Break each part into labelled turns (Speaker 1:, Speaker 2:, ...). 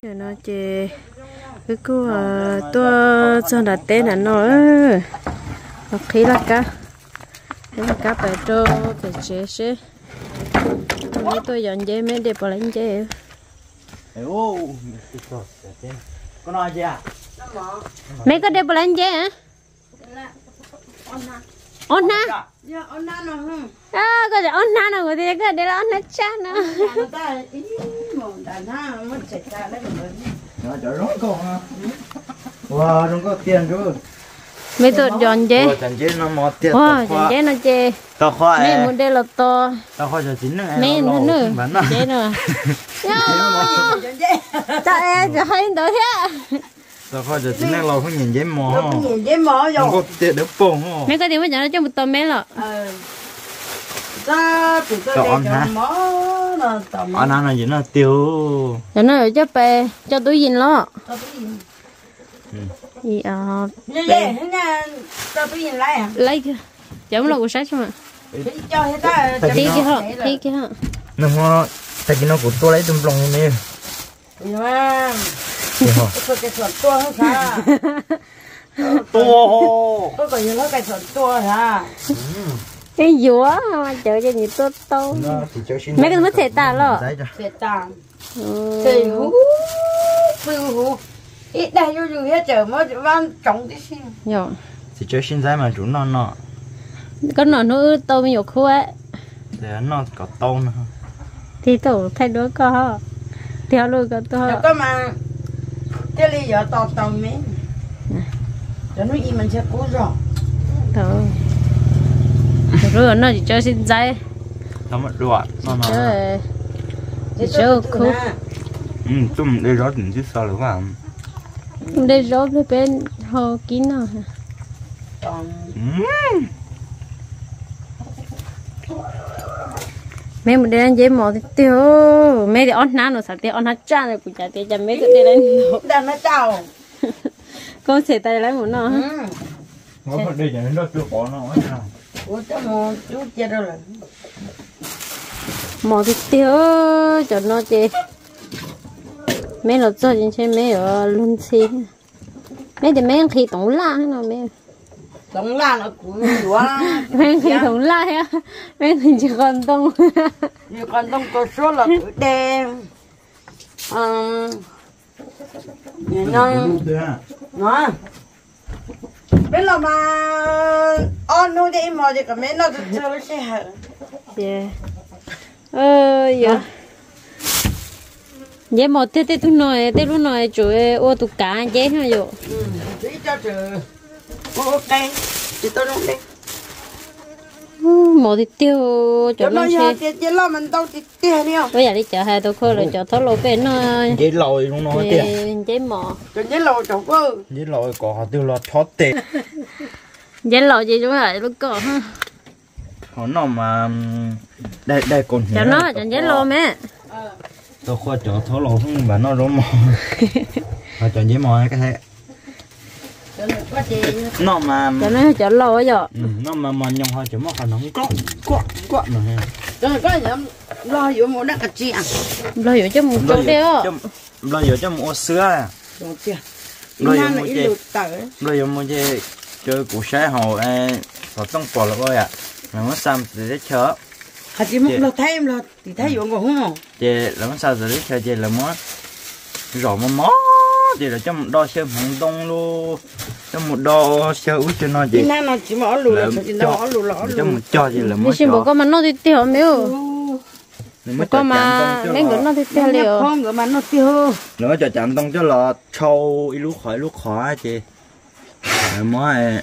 Speaker 1: giờ nó chỉ cái cô tôi cho đặt tên là nó khí là cá cái là cá phải cho phải chế chế mấy tôi dọn dê mấy để bỏ lên dê
Speaker 2: con nói gì à
Speaker 1: mấy có để bỏ lên dê hả ôn na có thể ôn na nào có thể có để là ôn na cha nào
Speaker 2: nó chở rốt con ha wow không có tiền rồi
Speaker 1: mấy tôi dọn dê
Speaker 2: dọn dê nó mọt tiền
Speaker 1: dọn dê nó chê
Speaker 2: tao khoa
Speaker 1: mấy muốn đây là to
Speaker 2: tao khoa giờ chín nữa
Speaker 1: mấy nữa dê nữa cho em cho hai đứa thế
Speaker 2: tao khoa giờ chín nữa lâu không nhìn dễ mò
Speaker 3: nhìn dễ mò rồi
Speaker 2: không có tiền để bông không
Speaker 1: mấy cái tiền mới cho nó cho một tôm mấy lọ
Speaker 2: chọn hả anh ăn là gì nó tiêu
Speaker 1: cho nó cho bè cho túi gì lo gì à
Speaker 3: cho túi nhìn lại à
Speaker 1: lấy kìa giống là của sách mà
Speaker 3: cho hết ta
Speaker 1: tí kia hả
Speaker 2: nó hoa tại vì nó của tôi lấy tôm lông này
Speaker 3: nhưng mà cái sọt tua hết hả
Speaker 2: tua
Speaker 3: có còn những cái sọt tua hả
Speaker 1: cái dúa mà chở cho nhiều tô mấy cái mất thể ta lo
Speaker 3: thể ta thể hú ít đây vô dù hết chở mới van trống tí xin
Speaker 1: rồi
Speaker 2: thì chơi xin giá mà chủ nó
Speaker 1: có nó tôm nhiều khu ấy
Speaker 2: để nó có tôm nữa
Speaker 1: thì tổ thay đổi có theo luôn
Speaker 3: có mà cái ly giờ to mấy cho nó im mình sẽ cố rồi
Speaker 1: rồi nó chỉ cho xin giấy
Speaker 2: nó mất đoạn nó
Speaker 1: chỉ cho khu
Speaker 2: tôm đây rót đừng chứ sao được không
Speaker 1: đây rót với bên hồ kín nào mấy một đêm dễ mò thì tiêu mấy để on nán rồi sao tiêu on hết cha rồi cũng chả tiêu chả mấy cái đây lên
Speaker 3: đang nó chào
Speaker 1: con sẽ tay lấy một nó
Speaker 2: nó phải đây cho nó chưa có nó
Speaker 3: ủa cho một chút chưa đâu rồi
Speaker 1: mò thì tiêu cho nó chơi mấy lột cho trên mấy ở luôn xí mấy thì mấy khi tổng la nó mấy
Speaker 3: tổng la nó cũng quá
Speaker 1: mấy khi tổng la á mấy thì chỉ còn tông
Speaker 3: có số là đen nó bên là mà on nuôi đi mà thì cả mấy nó chơi nó sẽ hở
Speaker 1: giờ vậy một thế tôi nói tôi luôn nói chủ ô tụ cá dễ hả rồi
Speaker 3: cho trời ok chị tôi luôn đi
Speaker 1: một thì tiêu cho nó
Speaker 3: chơi lo mình đâu thì tiền đi không
Speaker 1: bây giờ đi chợ hai tôi khơi rồi chợ thốt lô bên nó
Speaker 2: dễ lòi luôn nói tiền
Speaker 1: dễ mò
Speaker 3: cho dễ lòi chỗ cơ
Speaker 2: dễ lòi có họ tiêu lòi thoát tiền
Speaker 1: dễ lòi gì chúng lại lúc cỏ ha
Speaker 2: họ nó mà đây còn
Speaker 1: cho nó cho dễ lòi mẹ
Speaker 2: tôi khoa chỗ thấu lỗ không và nó rối mò và chọn dễ mò cái thế nó mà
Speaker 1: cho nó cho lòi rồi
Speaker 2: nó mà nhông hơi chỉ mất nó quạ mà
Speaker 3: rồi có gì loอยู่một đắc chị à
Speaker 1: loอยู่cho một chỗ đeo
Speaker 2: loอยู่cho một sữa à loอยู่một cái chơi củ sái hồ họต้องปล่อยแล้วก็là nó xăm để chở
Speaker 3: hạt chỉ một lọt thêm lọt thì thấy dụng của không
Speaker 2: chị là nó sao rồi đấy chơi chị là món rồi mó chị là cho một đo sơ hồng đông luôn cho một đo sơ út cho nó chị
Speaker 3: nó chỉ mỏ lù là chỉ nó lù lọ
Speaker 2: cho một cho chị là món
Speaker 1: cho bố con mà nó thì tiêu miêu bố con mà mấy người nó thì tiêu liều
Speaker 3: không người mà nó tiêu
Speaker 2: nữa cho chạm tông cho là trâu lúc khỏi chị món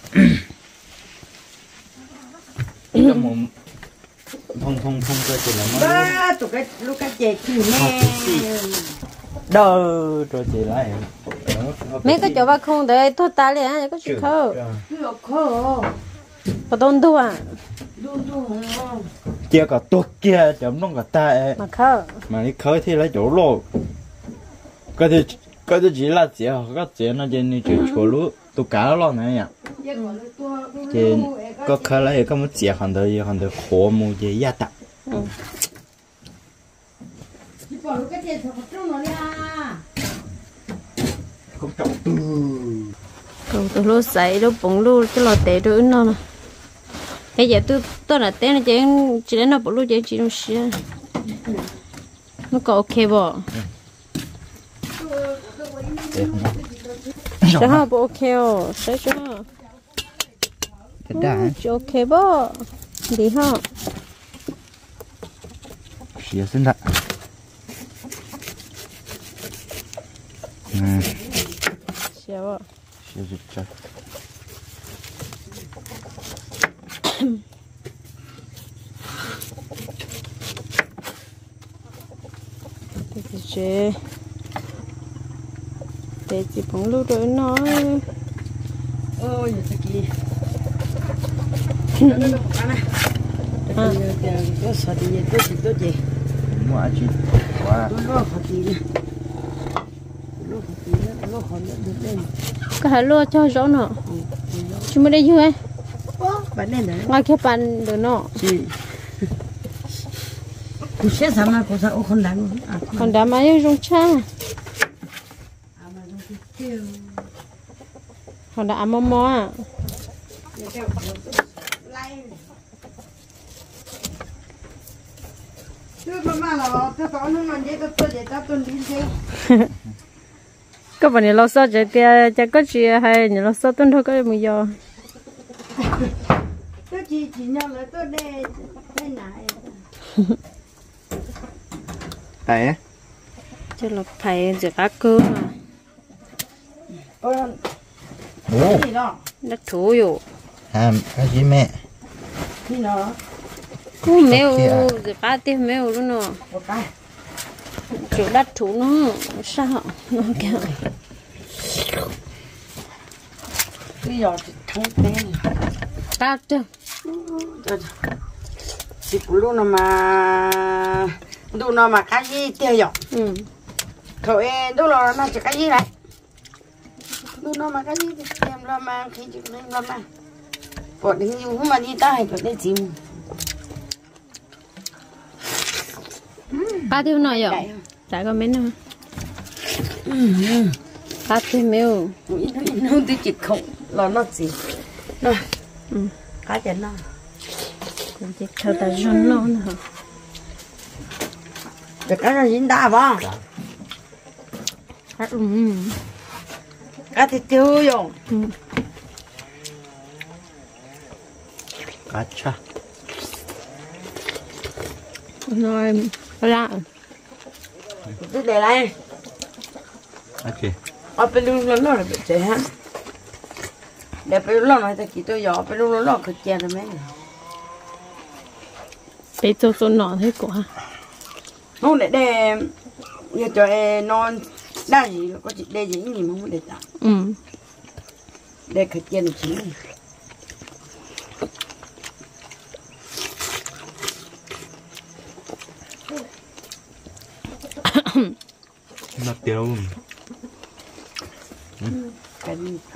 Speaker 2: cho một không cơ chị là món
Speaker 3: ba tụi cái lúc cái chè chì nè
Speaker 2: đơ rồi chị lại
Speaker 1: mấy cái chỗ ba không để thôi ta liền có chuyện khâu có tôn tu à
Speaker 2: chia cả tuột kia chấm nó cả ta
Speaker 1: mà khâu
Speaker 2: mà đi khơi thì lấy chỗ lô cái thì chỉ là chỉ cái chỉ nó trên như chuyện chỗ lú tụ cá lo này nhỉ trên có khơi lấy có một chỉ hàng đời khổ một gì ya tạ không trọng
Speaker 1: cầu tôi lúa sấy lúa bông lúa cái lò tệ rồi nó nè bây giờ tôi là té nó chỉ đến nó bông lúa chỉ nó xí nó có ok bỏ sẽ ha bộ ok oh sẽ cho
Speaker 2: cái đá
Speaker 1: cho ok bỏ đi ha
Speaker 2: xía xin đã
Speaker 1: xía bỏ
Speaker 2: xía giật chặt
Speaker 1: cái chế để chỉ bông lúa rồi nó
Speaker 3: ôi thật kỳ tôi sợ gì tôi gì
Speaker 2: mua ai chứ quá
Speaker 3: tôi lo thật gì lo khỏi được lên
Speaker 1: cái lúa cho rõ nó chúng mới đây chưa ấy
Speaker 3: bạn nên đấy
Speaker 1: ngay cái bàn được nó
Speaker 3: chị cô sẽ sao mà cô sao không đáng
Speaker 1: còn đã máy rong cha còn đã mò mò à các bạn này lo sao chạy tia chạy có gì hay nhớ lo sao tuân thôi có mùi giò
Speaker 3: tôi chỉ nhau là tôi đây đây này
Speaker 2: tại á
Speaker 1: chứ là phải rửa cá cơm mà
Speaker 2: ồ
Speaker 3: gì đó
Speaker 1: đất thú rồi
Speaker 2: cái gì mẹ
Speaker 3: gì đó
Speaker 1: cú mèo rửa cá tiêu mèo luôn nè
Speaker 3: một cái
Speaker 1: chỗ đất thú nó sao nó kìa
Speaker 3: bây giờ thì thắng tên
Speaker 1: ta chưa
Speaker 3: chỉ luôn mà cái gì tiêu dọc thôi đúng là nó chỉ cái gì này đúng nó mà cái gì thì em lo mà khi chịu nên lo mà còn những gì mà đi ta hay còn đây chìm
Speaker 1: cá tiêu nào vậy tại có mấy nào cá tiêu mèo
Speaker 3: nó đi chỉ không là nó gì nó cá chén nó
Speaker 1: chỉ theo ta run nó nữa
Speaker 3: để cá nó dính đá vào cá thịt tiêu rồi
Speaker 2: cá cha
Speaker 1: rồi ra
Speaker 3: tôi để đây
Speaker 2: ok
Speaker 3: ở bên luôn nó là bị chết ha để bên luôn nó thì tôi giỏ bên luôn nó cực chè rồi mấy
Speaker 1: để cho tôi nọ thế quả
Speaker 3: không để giờ cho em non đa gì có chị để gì mà không để tạo để cực chè được chứ
Speaker 2: nó tiêu
Speaker 3: cái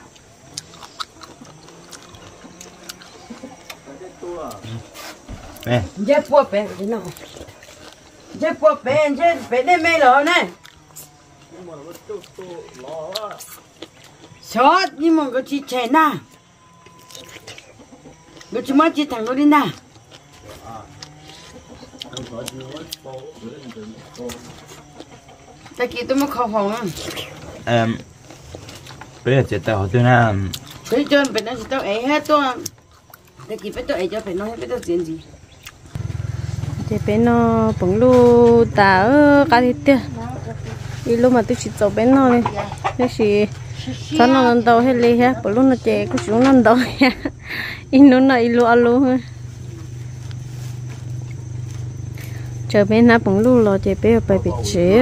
Speaker 2: nè
Speaker 3: dép qua bé cái nào dép qua bé đây mấy lọ này sót nhưng mà có chị trẻ na có chị mới chị thằng nó đi na tại kia tôi mới khó phòng
Speaker 2: bây giờ chỉ tao tôi na
Speaker 3: cái chân bên đó chỉ tao ấy hết tôi tại kia phải tôi ấy cho phải nói phải tôi chuyện gì
Speaker 1: thì bên nó bông lu ta cá thịt tiêu đi lúc mà tôi chỉ走bên nó này cái gì sao nó lần đầu hết đi hết bông lu nó chè có xuống lần đầu in nó này lu alo chờ bên nó bông lu lo chè bé phải bị chế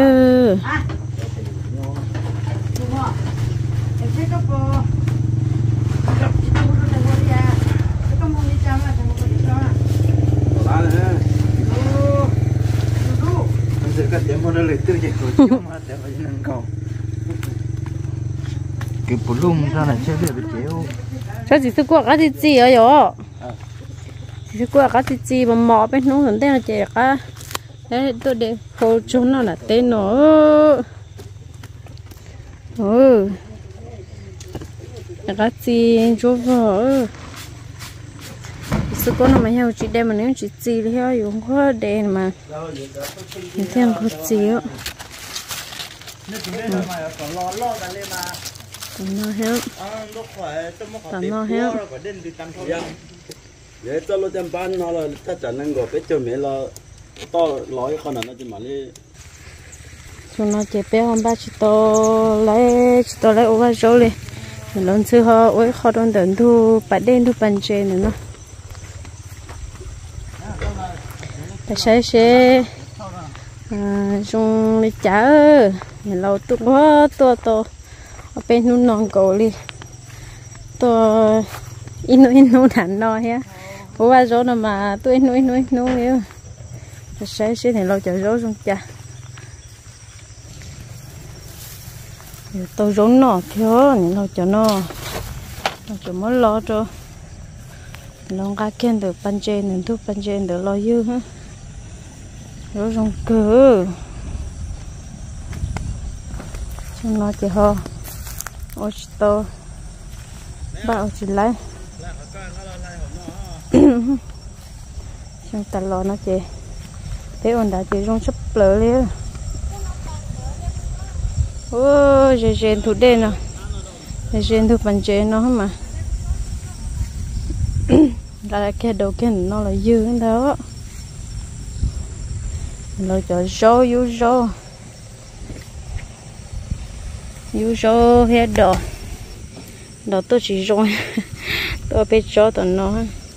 Speaker 2: cái điểm mà nó lấy từ cái khối chung mà để vào nâng cầu cái bút lung ra là chơi được chéo
Speaker 1: cho chỉ sức qua cái gì ở đó chỉ sức qua cái gì mà mỏ bên nó hình tên là chè cá đấy tôi để khâu chúng nó là tên nó cái gì chỗ vợ sự cố nó mà heo chị đem mà nếu chị gì thì heo dùng khó đen mà thì thêm có gì á nó heo nó heo
Speaker 4: vậy cho lúc em bán nó là ta chẳng nên gọi biết cho mẹ là to lối con nào nó chỉ mà đi
Speaker 1: chúng nó chỉ bé hôm ba chỉ to lấy ô ba số đi mình lần thứ họ ôi họ đang đợi thu bát đen thu bàn chè nữa nó tại sẽ dùng lấy chả mình lâu tụt quá to ở bênนู้นนอนcầu đi to inu thản no ha ô ba số nó mà tôi inu nữa tại sẽ thì lâu chờ số xong cha tôi rốn nọ thiếu nên lâu cho nó cho mới lo cho nó cá kiên được ban trên nên thuốc ban trên được lo dư ha rồi rong cờ xong nó chỉ ho ôi to bao chỉ lấy xong ta lo nó chỉ thế còn đã chỉ rong sắp lỡ liền ô trên thủ đen à trên thủ bàn chế nó mà ra cái đầu cái nó là dư cái đó rồi cho rau hết đỏ tôi chỉ rồi tôi biết cho tụi nó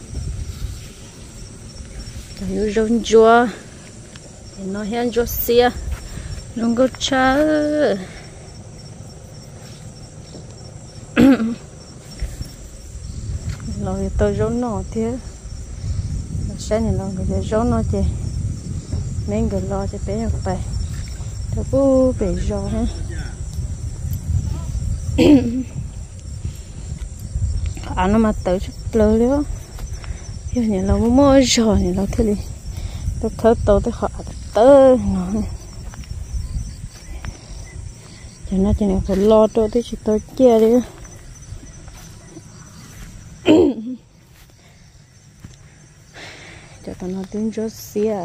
Speaker 1: rồi rau chua nó hết rau xia rau gốc chả rồi tôi rau nọ thế sáng này nó cái rau nọ chứ mấy người lo cho bé học bài tôi bu bị rau ha nó mà tới chút lơ nữa giờ nhà nó mua rồi nhà nó thế đi tôi khớp tôi họ tới nó cho nó chỉ phải lo tôi chỉ tôi chia đi cho tao nó tiếng rất xía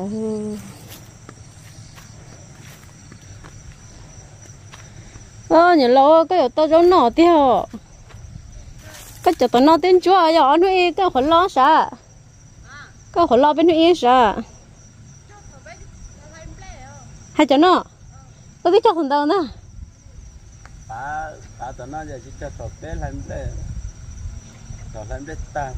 Speaker 1: nhà lo cái ở tao rất nọ theo cái cho tao nó tiếng chúa giờ anh nuôi cái khổ lo sao cái khổ lo bên nuôi sao hai cho nó tôi biết cho thằng tao nữa
Speaker 4: ta tao nó giờ chỉ cho tao bé làm ta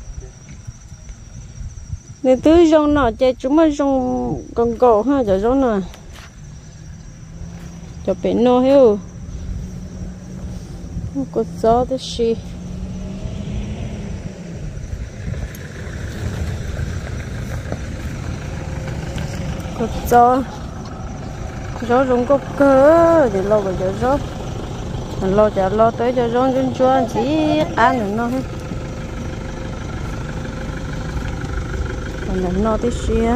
Speaker 1: nên tứ rong nọ chơi chúng mới rong con cổ ha cho rong nọ cho bé nó hiểu có gió thế gì có gió rong có cơ để lo vào cho rong lo tới cho rong chân chuan chỉ ăn được nó hết còn nó tí xíu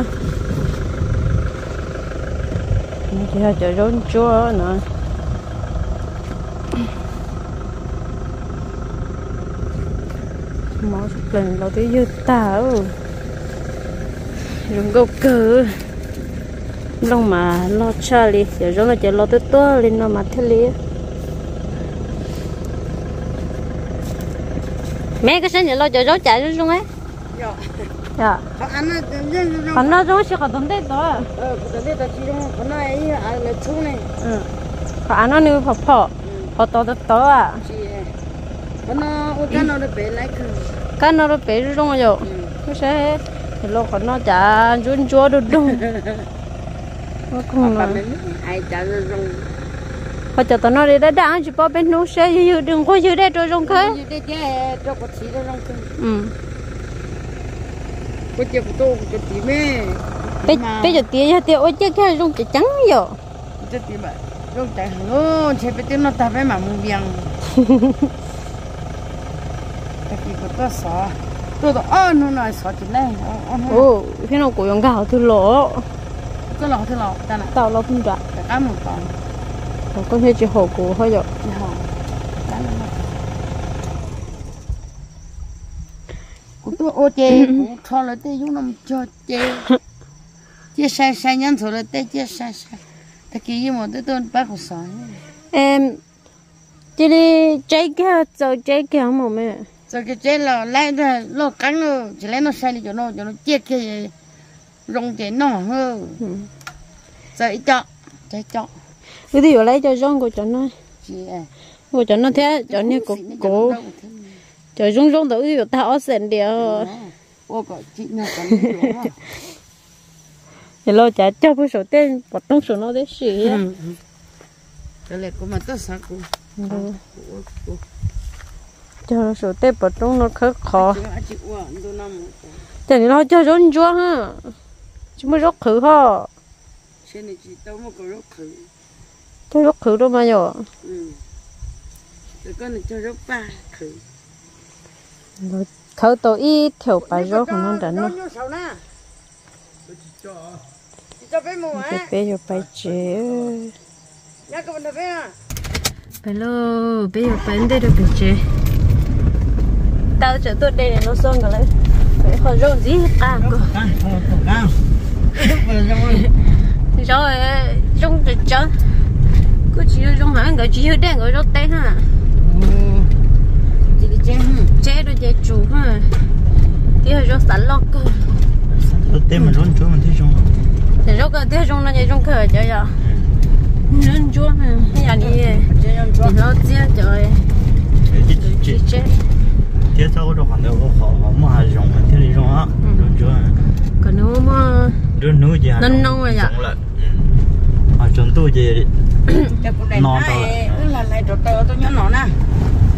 Speaker 1: chỉ là cho rong chua nữa món lần lo tí dưa táo rong gốc cừ long mà lo cha đi giờ rong là chỉ lo tới to lên nó mà thế li mẹ cái sinh nhật lo cho rau chạy rong ấy dạ anh nó rong sẽ có tốn đấy đó
Speaker 3: cái đó chỉ trong cái này là chung này
Speaker 1: anh nó nuôi phò to à
Speaker 3: cái nó để lấy
Speaker 1: cái nó bé rong rồi cái sẽ thì lo còn nó chả run chua được đâu nó không là
Speaker 3: ai chả rong
Speaker 1: họ cho tao nó đi đã ăn chỉ bao bênนู้sẽ như đừng có như đây rồi rong khơi
Speaker 3: có chiếc tô có tí mê
Speaker 1: bây giờ tiền tiền ôi chiếc cái rong chỉ trắng rồi
Speaker 3: cho tí mà rong trắng nó chế bây giờ nó ta phải mà mua biang cái có to sò tôi đó nó nói sò chỉ này
Speaker 1: khi nào cổ dùng gạo thì lỗ
Speaker 3: cái lò ta này
Speaker 1: tao lo không được
Speaker 3: cá một con
Speaker 1: có thể chỉ hổ cổ thôi rồi
Speaker 3: cũng tôi ô chê cũng cho là tê chúng nó cho chê sai sai nhân số là tê chê sai sai ta kia như một tôi bác của sỏi
Speaker 1: em chỉ đi trái kia rồi trái kia không mà mẹ
Speaker 3: rồi cái chê là lấy ra lo cắn nó chỉ lấy nó sai đi cho nó chê kia rong chê nó hơn rồi ít cho trái cho
Speaker 1: cái gì lấy cho rong của cho nó của cho nó thế cho nó cổ cho rong rong tự gì ta ở sân đi
Speaker 3: ô có chị nào còn
Speaker 1: thì lo chả cho cái số tiền bắt trong số nó để xỉ
Speaker 3: cái này cũng mà tất sao cũng
Speaker 1: cho số tiền bắt trong nó khá khó cho nên nó cho rong chúa ha chúng mới rót khử ho cho rót khử đâu mà nhở
Speaker 3: con này cho rót ba khử
Speaker 1: khử tổ y theo bài rót của nó đánh nó bây giờ bài chế bây giờ bài đây được bài chế tao chờ tôi đây để nó xong rồi lấy phải hỏi rau gì à cô rồi rong được chưa cứ chỉ rong hả người chỉ hơi đen người rau tây ha chế rồi chế chủ ha đi hơi rau sắn lọc cơ
Speaker 2: rau tây mà rau chúa mình thấy rau
Speaker 1: thì rau cái thế rau nó chế rau khởi chơi à rau chúa ha nhà đi thì nó chế trời chế
Speaker 2: thế sao có hoàn đâu có họ mà hay rong mà thế này rong á rau chúa
Speaker 1: còn nếu mà
Speaker 2: rau nuôi gì
Speaker 1: nên nông rồi ạ
Speaker 2: à chọn tôi gì non
Speaker 3: thôi là này trộn tơ tôi nhớ nó nè